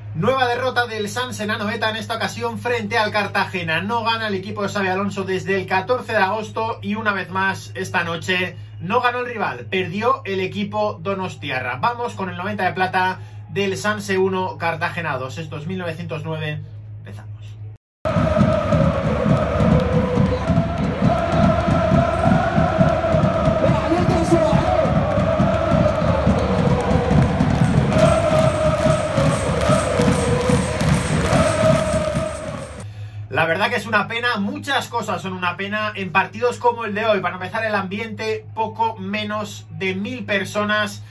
Nueva derrota del Sanse en Anoeta, en esta ocasión frente al Cartagena. No gana el equipo de Xabi Alonso desde el 14 de agosto y una vez más esta noche no ganó el rival, perdió el equipo donostiarra. Vamos con el 90 de plata del Sanse 1, Cartagena 2. Esto es 1909. Empezamos. La verdad que es una pena, muchas cosas son una pena en partidos como el de hoy. Para empezar, el ambiente, poco menos de 1000 personas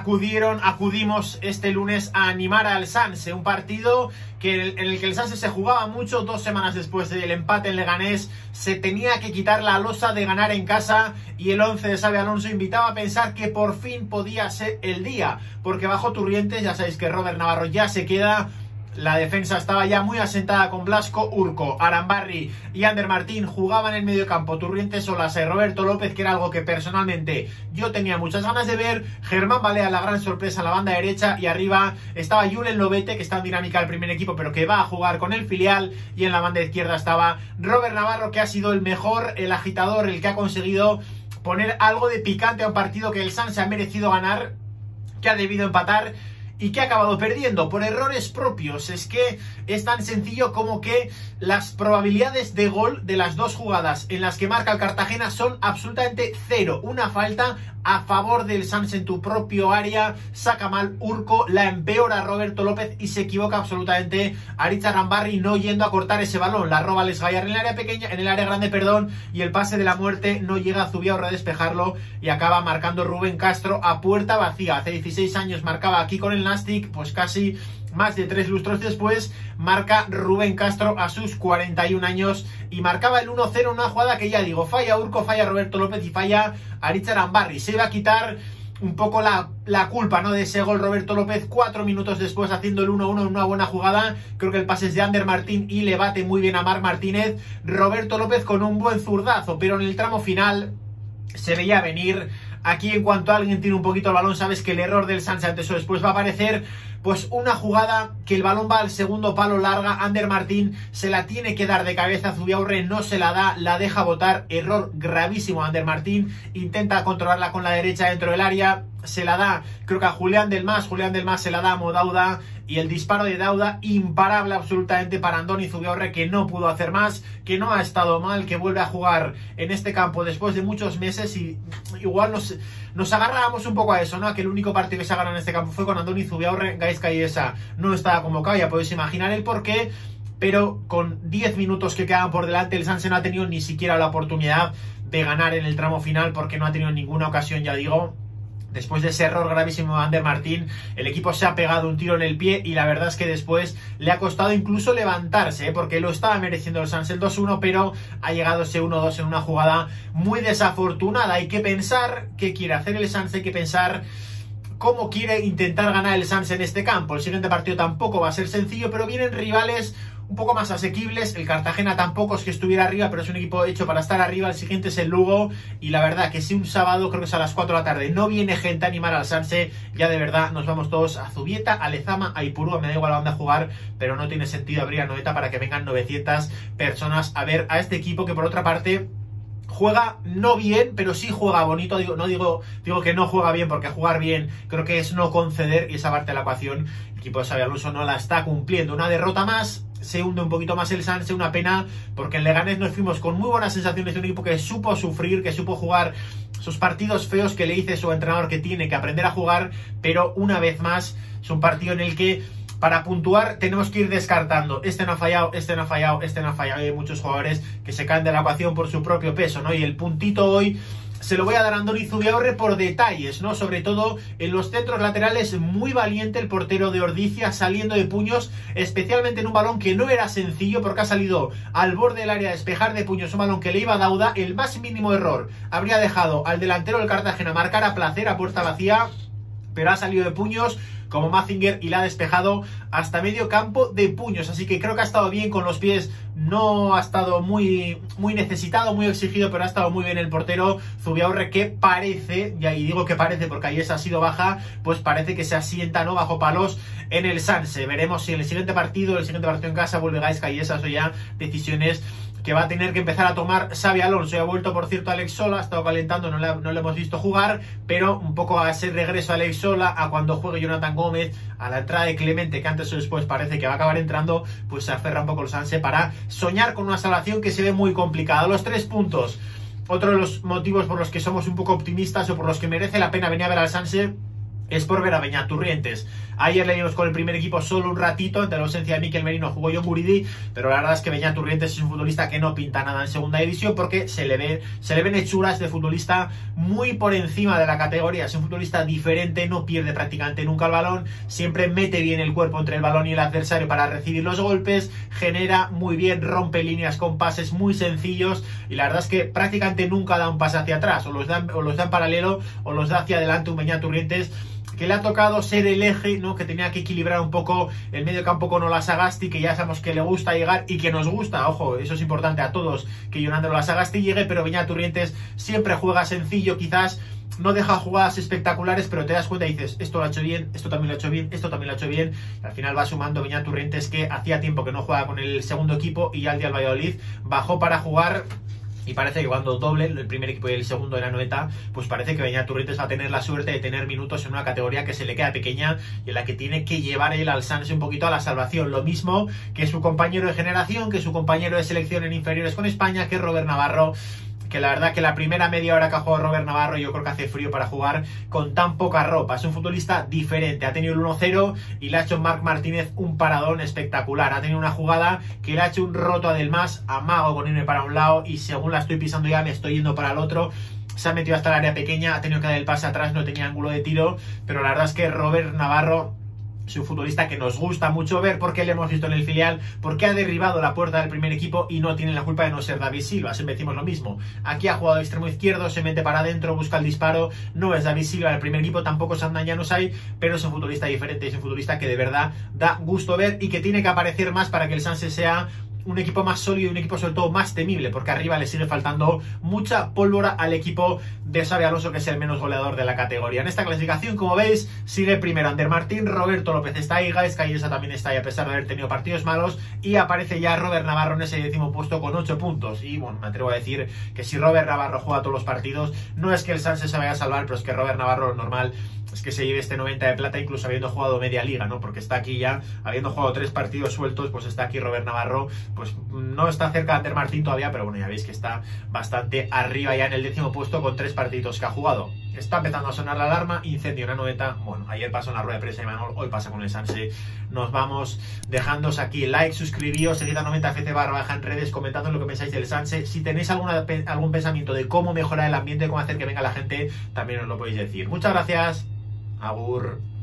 acudimos este lunes a animar al Sanse, un partido en el que el Sanse se jugaba mucho. 2 semanas después del empate en Leganés se tenía que quitar la losa de ganar en casa y el 11 de Xabi Alonso invitaba a pensar que por fin podía ser el día, porque bajo Turrientes ya sabéis que Robert Navarro ya se queda. La defensa estaba ya muy asentada con Blasco, Urco, Arambarri y Ander Martín. Jugaban en el medio campo Turrientes, Solasa y Roberto López, que era algo que personalmente yo tenía muchas ganas de ver. Germán Balea, la gran sorpresa en la banda derecha, y arriba estaba Julen Lobete, que está en dinámica del primer equipo pero que va a jugar con el filial, y en la banda izquierda estaba Robert Navarro, que ha sido el mejor, el agitador, el que ha conseguido poner algo de picante a un partido que el Sanse ha merecido ganar, que ha debido empatar y que ha acabado perdiendo por errores propios. Es que es tan sencillo como que las probabilidades de gol de las dos jugadas en las que marca el Cartagena son absolutamente cero. Una falta a favor del Sanse en tu propio área, saca mal Urco, la empeora Roberto López y se equivoca absolutamente Aritz Arambarri no yendo a cortar ese balón. La roba Les Gallar en el área pequeña, en el área grande, perdón, y el pase de la muerte no llega a Zubiaurre a despejarlo y acaba marcando Rubén Castro a puerta vacía. Hace 16 años marcaba aquí con el Nastic, pues casi más de 3 lustros después marca Rubén Castro a sus 41 años y marcaba el 1-0 en una jugada que ya digo, falla Urco, falla Roberto López y falla Aritz Arambarri. Se iba a quitar un poco la culpa, ¿no?, de ese gol Roberto López 4 minutos después, haciendo el 1-1 en una buena jugada. Creo que el pase es de Ander Martín y le bate muy bien a Marc Martínez. Roberto López con un buen zurdazo, pero en el tramo final se veía venir. Aquí, en cuanto alguien tiene un poquito el balón, sabes que el error del Sanse antes o después va a aparecer. Pues una jugada que el balón va al segundo palo, larga, Ander Martín se la tiene que dar de cabeza, Zubiaurre no se la da, la deja botar, error gravísimo Ander Martín, intenta controlarla con la derecha dentro del área, se la da, creo que a Julián del Mas se la da a Modauda, y el disparo de Dauda, imparable absolutamente para Andoni Zubiaurre, que no pudo hacer más, que no ha estado mal, que vuelve a jugar en este campo después de muchos meses, y igual nos agarrábamos un poco a eso, ¿no? A que el único partido que se ha ganado en este campo fue con Andoni Zubiaurre. Gaizka Iesa no estaba convocado, ya podéis imaginar el porqué, pero con 10 minutos que quedaban por delante, el Sanse no ha tenido ni siquiera la oportunidad de ganar en el tramo final, porque no ha tenido ninguna ocasión, ya digo. Después de ese error gravísimo de Ander Martín, el equipo se ha pegado un tiro en el pie y la verdad es que después le ha costado incluso levantarse, porque lo estaba mereciendo el Sanse el 2-1, pero ha llegado ese 1-2 en una jugada muy desafortunada. Hay que pensar qué quiere hacer el Sanse, hay que pensar cómo quiere intentar ganar el Sanse en este campo. El siguiente partido tampoco va a ser sencillo, pero vienen rivales un poco más asequibles. El Cartagena tampoco es que estuviera arriba, pero es un equipo hecho para estar arriba. El siguiente es el Lugo, y la verdad que si un sábado, creo que es a las 4 de la tarde, no viene gente a animar al Sanse, ya de verdad nos vamos todos a Zubieta, a Lezama, a Ipurúa, me da igual a dónde jugar, pero no tiene sentido abrir a Anoeta para que vengan 900 personas a ver a este equipo que por otra parte juega no bien, pero sí juega bonito. Digo que no juega bien, porque jugar bien creo que es no conceder, y esa parte de la ecuación el equipo de Xabi Alonso no la está cumpliendo. Una derrota más, se hunde un poquito más el Sanse, una pena, porque en Leganés nos fuimos con muy buenas sensaciones de un equipo que supo sufrir, que supo jugar sus partidos feos, que le dice su entrenador que tiene que aprender a jugar, pero una vez más es un partido en el que para puntuar tenemos que ir descartando. Este no ha fallado, este no ha fallado, este no ha fallado. Hay muchos jugadores que se caen de la ecuación por su propio peso, ¿no? Y el puntito hoy se lo voy a dar a Andoni Zubiaurre por detalles, ¿no? Sobre todo en los centros laterales, muy valiente el portero de Ordizia, saliendo de puños, especialmente en un balón que no era sencillo, porque ha salido al borde del área a despejar de puños un balón que le iba a Dauda. El más mínimo error habría dejado al delantero del Cartagena marcar a placer a puerta vacía. pero ha salido de puños como Mazinger y la ha despejado hasta medio campo de puños, así que creo que ha estado bien con los pies, no ha estado muy necesitado, muy exigido, pero ha estado muy bien el portero Zubiaurre, que parece, y digo que parece porque ahí ha sido baja, pues parece que se asienta, ¿no?, bajo palos en el Sanse. Veremos si en el siguiente partido en casa vuelve Gaisca, y esas son ya decisiones que va a tener que empezar a tomar Xabi Alonso. Ya ha vuelto, por cierto, Alex Sola, ha estado calentando, no le hemos visto jugar, pero un poco a ese regreso a Alex Sola, a cuando juegue Jonathan Gómez, a la entrada de Clemente, que antes o después parece que va a acabar entrando, pues se aferra un poco el Sanse para soñar con una salvación que se ve muy complicada. Los 3 puntos, otro de los motivos por los que somos un poco optimistas o por los que merece la pena venir a ver al Sanse, es por ver a Beñat Turrientes. Ayer le dimos con el primer equipo solo un ratito, ante la ausencia de Mikel Merino jugó Jon Guridi, pero la verdad es que Beñat Turrientes es un futbolista que no pinta nada en segunda división, porque se le ven hechuras de futbolista muy por encima de la categoría. Es un futbolista diferente, no pierde prácticamente nunca el balón, siempre mete bien el cuerpo entre el balón y el adversario para recibir los golpes, genera muy bien, rompe líneas con pases muy sencillos, y la verdad es que prácticamente nunca da un pase hacia atrás, o los da en paralelo o los da hacia adelante un Beñat Turrientes, que le ha tocado ser el eje, ¿no?, que tenía que equilibrar un poco el medio campo con Olasagasti, que ya sabemos que le gusta llegar y que nos gusta, ojo, eso es importante a todos, que Jon Olasagasti llegue, pero Beñat Turrientes siempre juega sencillo, quizás no deja jugadas espectaculares, pero te das cuenta y dices, esto lo ha hecho bien, esto también lo ha hecho bien, esto también lo ha hecho bien, y al final va sumando Beñat Turrientes, que hacía tiempo que no juega con el segundo equipo, y ya el día del Valladolid bajó para jugar. Y parece que cuando doble el primer equipo y el segundo de la noeta, pues parece que Beñat Turrientes va a tener la suerte de tener minutos en una categoría que se le queda pequeña y en la que tiene que llevar él al Sanse un poquito a la salvación. Lo mismo que su compañero de generación, que su compañero de selección en inferiores con España, que es Robert Navarro, que la verdad que la primera media hora que ha jugado Robert Navarro yo creo que hace frío para jugar con tan poca ropa. Es un futbolista diferente, ha tenido el 1-0 y le ha hecho Marc Martínez un paradón espectacular. Ha tenido una jugada que le ha hecho un roto a Delmas, amago con irme para un lado y según la estoy pisando ya me estoy yendo para el otro. Se ha metido hasta el área pequeña, ha tenido que dar el pase atrás, no tenía ángulo de tiro, pero la verdad es que Robert Navarro es un futbolista que nos gusta mucho ver, porque le hemos visto en el filial, porque ha derribado la puerta del primer equipo y no tiene la culpa de no ser David Silva. Siempre decimos lo mismo. Aquí ha jugado de extremo izquierdo, se mete para adentro, busca el disparo. No es David Silva del primer equipo, tampoco es Adnan Januzaj, pero es un futbolista diferente, es un futbolista que de verdad da gusto ver y que tiene que aparecer más para que el Sanse sea un equipo más sólido y un equipo sobre todo más temible, porque arriba le sigue faltando mucha pólvora al equipo de Xabi Alonso, que es el menos goleador de la categoría. En esta clasificación, como veis, sigue primero Ander Martín, Roberto López está ahí, Gaisca también está ahí a pesar de haber tenido partidos malos, y aparece ya Robert Navarro en ese 10º puesto con 8 puntos. Y bueno, me atrevo a decir que si Robert Navarro juega todos los partidos, no es que el Sanse se vaya a salvar, pero es que Robert Navarro lo normal es que se lleve este 90 de plata, incluso habiendo jugado media liga, ¿no? Porque está aquí ya, habiendo jugado 3 partidos sueltos, pues está aquí Robert Navarro, pues no está cerca de Ander Martín todavía, pero bueno, ya veis que está bastante arriba ya en el 10º puesto con 3 partidos que ha jugado. Está empezando a sonar la alarma, incendio en la noeta. Bueno, ayer pasó en la rueda de prensa de Imanol, hoy pasa con el Sanse. Nos vamos, dejándoos aquí like, suscribíos, seguid a 90FC _ en redes, comentando lo que pensáis del Sanse. Si tenéis algún pensamiento de cómo mejorar el ambiente, cómo hacer que venga la gente, también os lo podéis decir. Muchas gracias. Agur.